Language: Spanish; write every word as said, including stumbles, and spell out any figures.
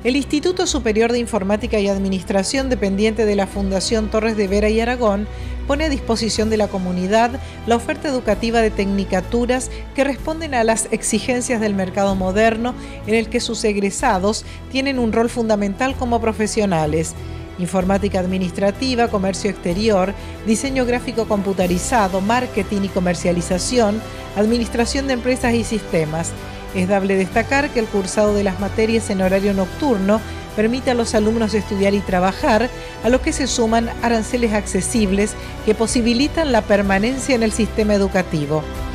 El Instituto Superior de Informática y Administración, dependiente de la Fundación Torres de Vera y Aragón, pone a disposición de la comunidad la oferta educativa de tecnicaturas que responden a las exigencias del mercado moderno, en el que sus egresados tienen un rol fundamental como profesionales: informática administrativa, comercio exterior, diseño gráfico computarizado, marketing y comercialización, administración de empresas y sistemas. Es dable destacar que el cursado de las materias en horario nocturno permite a los alumnos estudiar y trabajar, a lo que se suman aranceles accesibles que posibilitan la permanencia en el sistema educativo.